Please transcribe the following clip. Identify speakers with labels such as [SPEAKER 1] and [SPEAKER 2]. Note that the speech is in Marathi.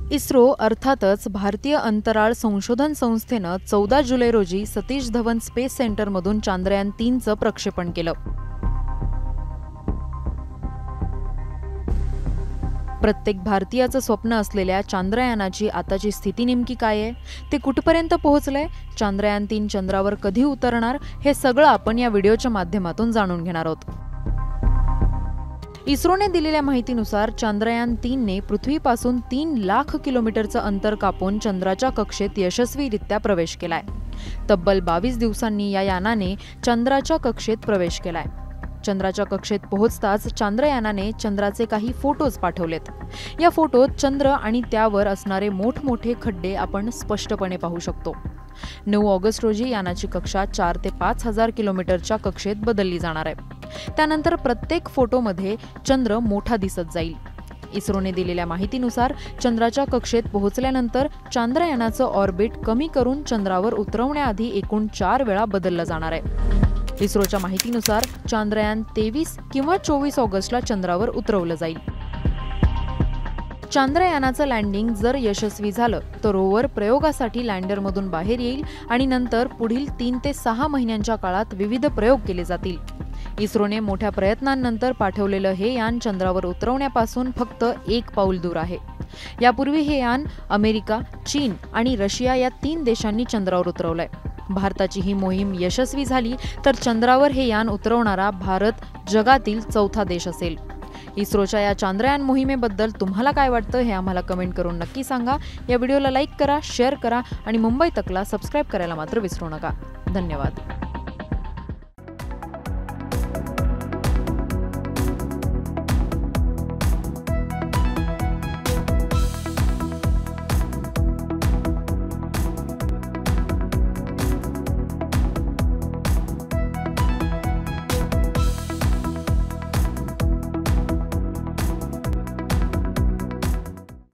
[SPEAKER 1] इस्रो अर्थातच भारतीय अंतराळ संशोधन संस्थेनं 14 जुलै रोजी सतीश धवन स्पेस सेंटरमधून चांद्रयान 3चं प्रक्षेपण केलं. प्रत्येक भारतीयाचं स्वप्न असलेल्या चांद्रयानाची आताची स्थिती नेमकी काय आहे, ते कुठपर्यंत पोहोचलंय, चांद्रयान 3 चंद्रावर कधी उतरणार, हे सगळं आपण या व्हिडिओच्या माध्यमातून जाणून घेणार आहोत. इस्रोने दिलेल्या माहितीनुसार चांद्रयान 3ने पृथ्वीपासून 3 लाख किलोमीटरचं अंतर कापून चंद्राच्या कक्षेत यशस्वीरित्या प्रवेश केलाय. तब्बल 22 दिवसांनी या यानाने चंद्राच्या कक्षेत प्रवेश केलाय. चंद्राच्या कक्षेत पोहोचताच चांद्रयानाने चंद्राचे काही फोटोज पाठवलेत. या फोटोत चंद्र आणि त्यावर असणारे मोठमोठे खड्डे आपण स्पष्टपणे पाहू शकतो. 9 ऑगस्ट रोजी यानाची कक्षा 4 ते 5 हजार किलोमीटरच्या कक्षेत बदलली जाणार आहे. त्यानंतर प्रत्येक फोटोमध्ये चंद्र मोठा दिसत जाईल. इस्रोने दिलेल्या माहितीनुसार चंद्राच्या कक्षेत पोहोचल्यानंतर चांद्रयानाचं ऑर्बिट कमी करून चंद्रावर उतरवण्याआधी एकूण 4 वेळा बदललं जाणार आहे. इस्रोच्या माहितीनुसार चांद्रयान 23 किंवा 24 ऑगस्टला चंद्रावर उतरवलं जाईल. चांद्रयानाचं लँडिंग जर यशस्वी झालं तर रोवर प्रयोगासाठी लँडरमधून बाहेर येईल आणि नंतर पुढील 3 ते 6 महिन्यांच्या काळात विविध प्रयोग केले जातील. इस्रोने मोठ्या प्रयत्नांनंतर पाठवलेलं हे यान चंद्रावर उतरवण्यापासून फक्त 1 पाऊल दूर आहे. यापूर्वी हे यान अमेरिका, चीन आणि रशिया या 3 देशांनी चंद्रावर उतरवलंय. भारताची ही मोहीम यशस्वी झाली तर चंद्रावर हे यान उतरवणारा भारत जगातील 4था देश असेल. इस्रोच्या या चांद्रयान मोहिमेबद्दल तुम्हाला काय वाटतं हे आम्हाला कमेंट करून नक्की सांगा. या व्हिडिओला लाईक करा, शेअर करा आणि मुंबई तकला सबस्क्राईब करायला मात्र विसरू नका. धन्यवाद.